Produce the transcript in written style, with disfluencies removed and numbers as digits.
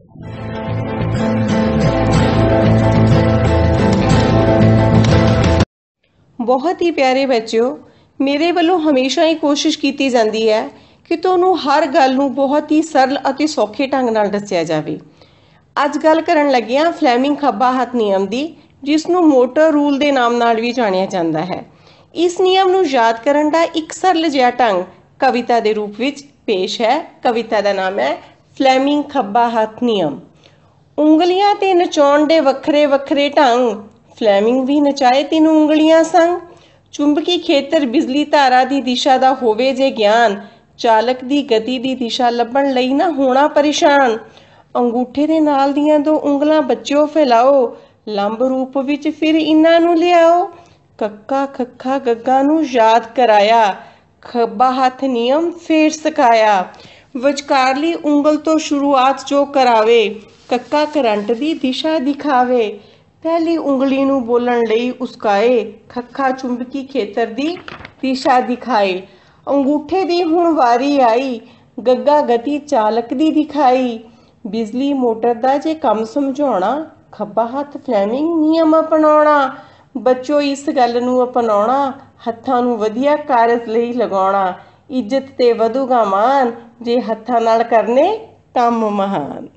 बहुत ही प्यारे बच्चों, मेरे वालों हमेशा ही कोशिश की जाती है कि ਤੁਹਾਨੂੰ हर गल ਨੂੰ बहुत ही सरल ਅਤੇ सौखे ढंग ਨਾਲ ਦੱਸਿਆ ਜਾਵੇ। ਅੱਜ ਗੱਲ ਕਰਨ ਲੱਗੇ ਹਾਂ ਫਲੈਮਿੰਗ ਖੱਬਾ ਹੱਥ ਨਿਯਮ ਦੀ, ਜਿਸ ਨੂੰ ਮੋਟਰ ਰੂਲ ਦੇ ਨਾਮ ਨਾਲ ਵੀ ਜਾਣਿਆ ਜਾਂਦਾ ਹੈ। ਇਸ ਨਿਯਮ ਨੂੰ ਯਾਦ ਕਰਨ ਦਾ ਇੱਕ ਸਰਲ ਜਿਹਾ ਢੰਗ ਕਵਿਤਾ ਦੇ ਰੂਪ ਵਿੱਚ ਪੇਸ਼ ਹੈ। ਕਵਿਤਾ ਦਾ ਨਾਮ ਹੈ ਫਲੈਮਿੰਗ ਖੱਬਾ ਹੱਥ ਨਿਯਮ। ਉਂਗਲੀਆਂ ਤੇ ਨਚਾਉਣ ਦੇ ਵੱਖਰੇ ਵੱਖਰੇ ਢੰਗ, ਫਲੈਮਿੰਗ ਵੀ ਨਚਾਏ ਤਿੰਨ ਉਂਗਲੀਆਂ ਸੰਗ। ਚੁੰਬਕੀ ਖੇਤਰ ਬਿਜਲੀ ਧਾਰਾ ਦੀ ਦਿਸ਼ਾ ਦਾ ਹੋਵੇ ਜੇ ਗਿਆਨ, ਚਾਲਕ ਦੀ ਗਤੀ ਦੀ ਦਿਸ਼ਾ ਲੱਭਣ ਲਈ ਨਾ ਹੋਣਾ ਪਰੇਸ਼ਾਨ। ਅੰਗੂਠੇ ਦੇ ਨਾਲ ਦੀਆਂ ਦੋ ਉਂਗਲਾਂ ਬੱਚਿਓ ਫੈਲਾਓ, ਲੰਬ ਰੂਪ ਵਿੱਚ ਫਿਰ ਇਹਨਾਂ ਨੂੰ ਲਿਆਓ। ਕੱਕਾ ਖੱਖਾ ਗੱਗਾ ਨੂੰ ਯਾਦ ਕਰਾਇਆ, ਖੱਬਾ ਹੱਥ ਨਿਯਮ ਫੇਰ ਸਿਖਾਇਆ। ਵਿਚਕਾਰਲੀ ਉਂਗਲ ਤੋਂ ਸ਼ੁਰੂਆਤ ਜੋ ਕਰਾਵੇ, ਕੱਕਾ ਕਰੰਟ ਦੀ ਦਿਸ਼ਾ ਦਿਖਾਵੇ। ਪਹਿਲੀ ਉਂਗਲੀ ਨੂੰ ਬੋਲਣ ਲਈ ਉਸਕਾਏ, ਖੱਖਾ ਚੁੰਬਕੀ ਖੇਤਰ ਦੀ ਦਿਸ਼ਾ ਦਿਖਾਏ। ਅੰਗੂਠੇ ਦੀ ਹੁਣ ਵਾਰੀ ਆਈ, ਗੱਗਾ ਗਤੀ ਚਾਲਕ ਦੀ ਦਿਖਾਈ। ਬਿਜਲੀ ਮੋਟਰ ਦਾ ਜੇ ਕੰਮ ਸਮਝਾਉਣਾ, ਖੱਬਾ ਹੱਥ ਫਲੈਮਿੰਗ ਨਿਯਮ ਅਪਣਾਉਣਾ। ਬੱਚੋ ਇਸ ਗੱਲ ਨੂੰ ਅਪਣਾਉਣਾ, ਹੱਥਾਂ ਨੂੰ ਵਧੀਆ ਕਾਰਜ ਲਈ ਲਗਾਉਣਾ। ਇੱਜ਼ਤ ਤੇ ਵਧੂਗਾ ਮਾਨ, ਜੇ ਹੱਥਾਂ ਨਾਲ ਕਰਨੇ ਕੰਮ ਮਹਾਨ।